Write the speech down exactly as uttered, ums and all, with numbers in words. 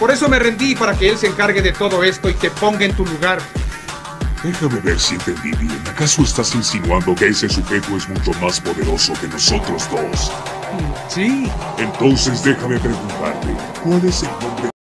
Por eso me rendí, para que él se encargue de todo esto y te ponga en tu lugar. Déjame ver si entendí bien. ¿Acaso estás insinuando que ese sujeto es mucho más poderoso que nosotros dos? Sí. Entonces déjame preguntarte, ¿cuál es el nombre